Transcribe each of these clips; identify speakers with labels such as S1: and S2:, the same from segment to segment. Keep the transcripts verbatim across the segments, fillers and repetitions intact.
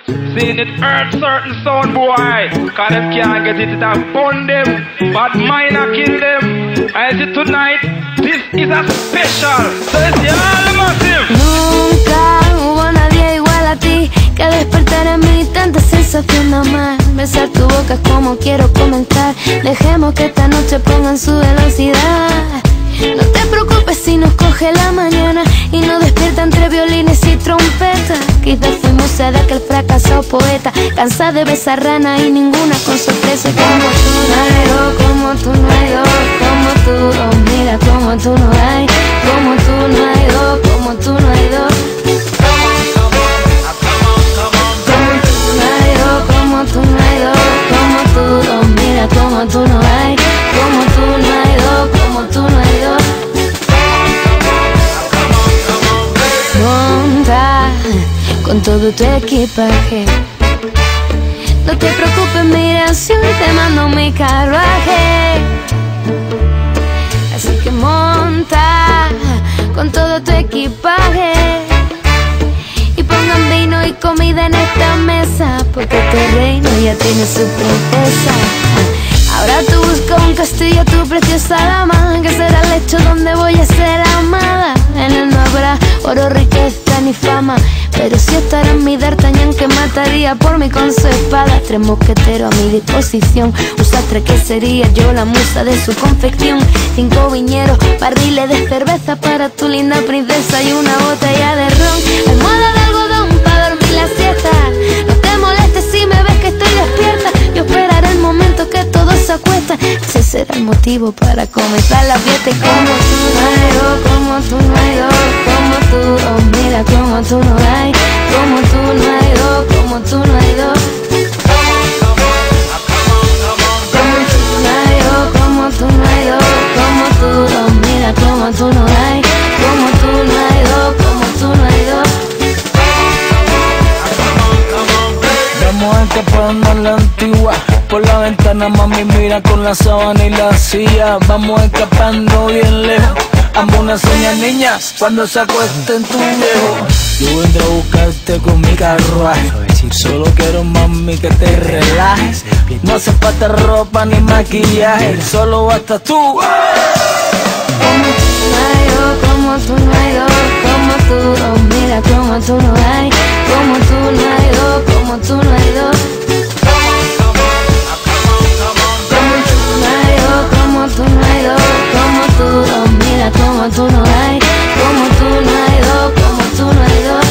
S1: Seeing it hurt certain sound boy, cause them can't get it, it have burn them, but mine a kill them. I see tonight, this is a special, so it's the all massive.
S2: Nunca hubo nadie igual a ti, que despertar en mí tanta sensación de amar. Besar tu boca es como quiero comenzar. Dejemos que esta noche pongan su velocidad. No te preocupes si nos coge la mañana y nos despierta entre violines y trompetas. Quizás fuimos sed de aquel fracasado poeta, cansada de besar rana y ninguna con sorpresa. Como tú no hay dos, como tú no hay dos, como tú, oh mira como tú no hay, como tú no hay dos, como tú no hay dos. Como tú no hay dos, como tú, oh mira como tú no hay, como tú no hay dos, como tú no hay dos. Monta con todo tu equipaje, no te preocupes, mira, si hoy te mando mi carruaje. Así que monta con todo tu equipaje y pongan vino y comida en esta mesa, porque este reino ya tiene su princesa. Ahora tú buscas un castillo, tu preciosa dama, que será el lecho donde voy a ser amada. En él no habrá oro, riqueza ni fama, pero sí estará mi D'Artagnan, que mataría por mí con su espada. Tres mosqueteros a mi disposición, un sastre que sería yo la musa de su confección. Cinco viñeros, barriles de cerveza para tu linda princesa y una botella de ron. Almohada de algodón para dormir la siesta. No te molestes si me ves que estoy despierta, yo esperaré el momento que todos se acuestan. Ese será el motivo para comenzar la fiesta. Y como tú no hay dos, como tú no hay dos, como tú, oh mira como tú no hay, como tú no hay dos, como tú no hay dos. Como tú no hay dos, como tú no hay dos, como tú, oh mira como tú no hay, como tú no hay dos, como tú no hay dos.
S3: Vamos escapando a la antigua, por la ventana mami mira con la sábana y la silla. Vamos escapando bien lejos, amo una seña niña cuando se acueste en tu viejo. Yo vendré a buscarte con mi carruaje, solo quiero mami que te relajes. No hace falta ropa ni maquillaje, solo basta tú.
S2: Como tú no hay dos, como tú no hay dos, como tú, oh mira como tú no hay, como tú no hay dos, como tú no hay dos. Como tú no hay dos, como tú no hay dos, como tú, oh mira como tú no hay, como tú no hay dos, como tú no hay dos.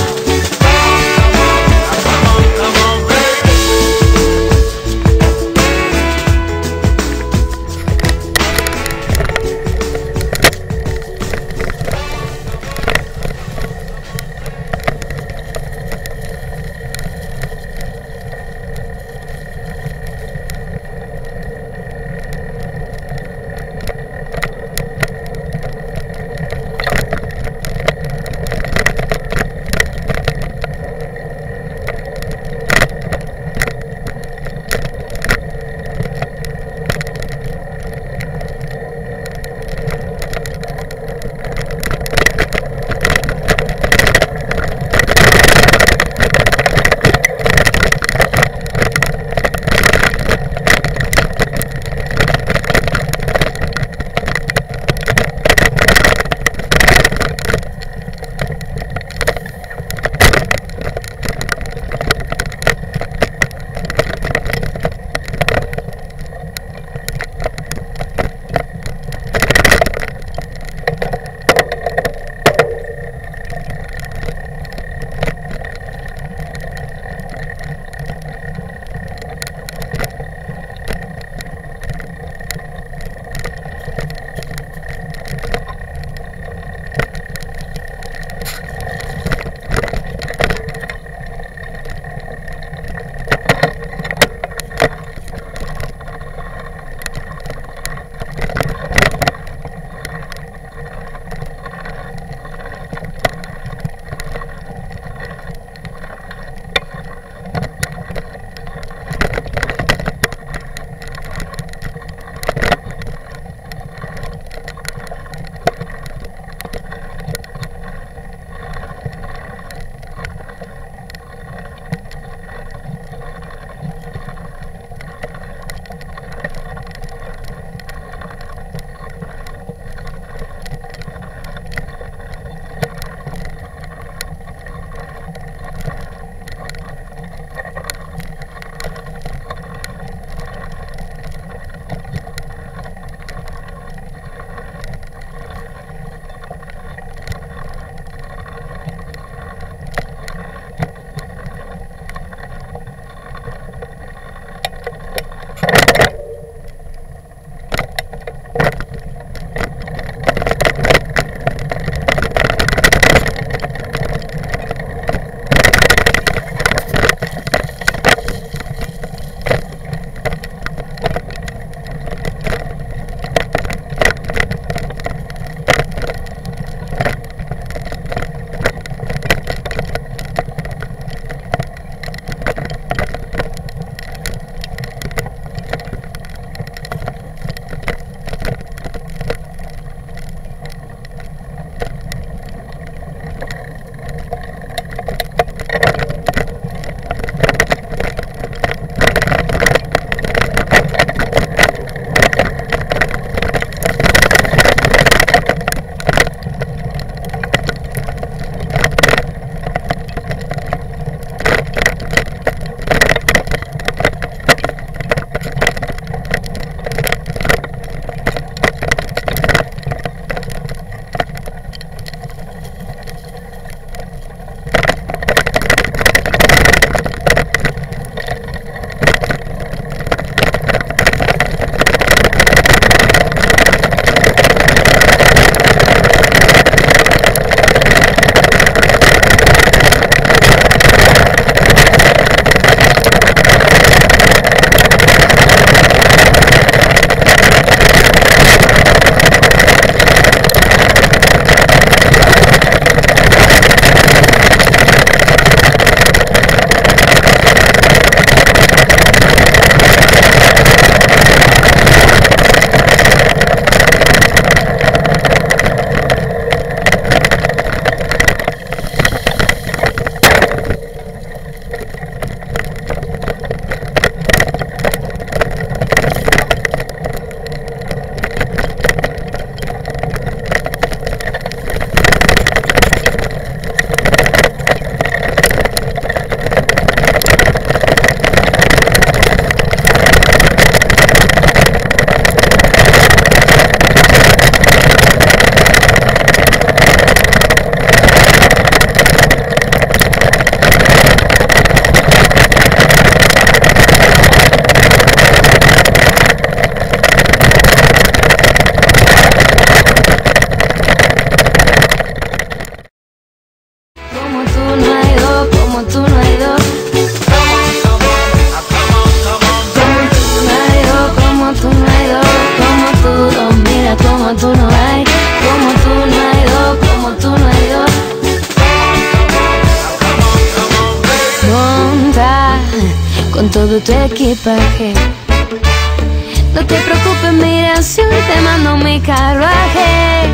S2: con todo tu equipaje. No te preocupes, mira, si hoy te mando mi carruaje.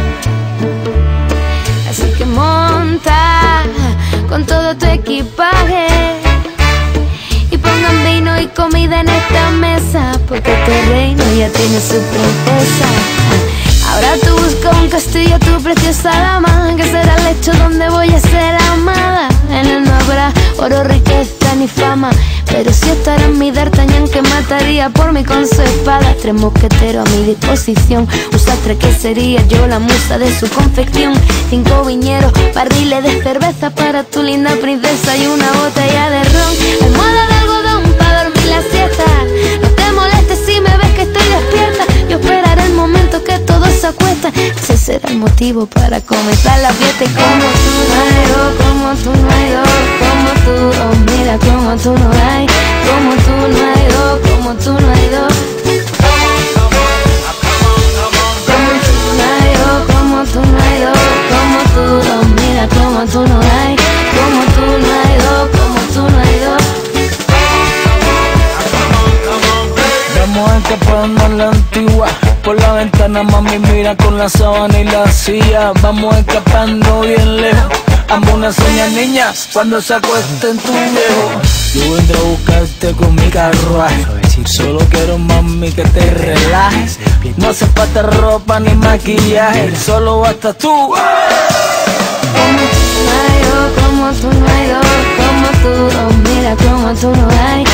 S2: Así que monta con todo tu equipaje y pongan vino y comida en esta mesa, porque este reino ya tiene su princesa. Ahora tú busca un castillo, tu preciosa dama, que será el lecho donde voy a ser amada. En él no habrá oro, riqueza ni fama, pero sí estará mi D'Artagnan, que mataría por mí con su espada. Tres mosqueteros a mi disposición, un sastre que sería yo la musa de su confección. Cinco viñeros, barriles de cerveza para tu linda princesa y una botella de ron. Almohada de algodón para dormir la siesta. No te molestes si me ves que estoy despierta. Yo esperaré el momento que todos se acuestan. Ese será el motivo para comenzar la fiesta. Y como tú no hay dos, como tú no hay dos, como tú, oh mira como tú no hay, como tú no hay dos, como tú no hay dos, como tú no hay dos, como tú no hay dos, como tú, oh mira como tú no hay, como tú no hay dos, como tú no hay dos.
S3: Vamos escapando a la antigua, por la ventana mami mira con la sábana y la silla. Vamos escapando bien lejos, amo una seña niña cuando se acuesta en tu viejo. Yo vendré a buscarte con mi carruaje, solo quiero mami que te relajes. No hace falta ropa ni maquillaje, solo basta tú.
S2: Como tú no hay dos, como tú no hay dos, como tú, oh mira como tú no hay,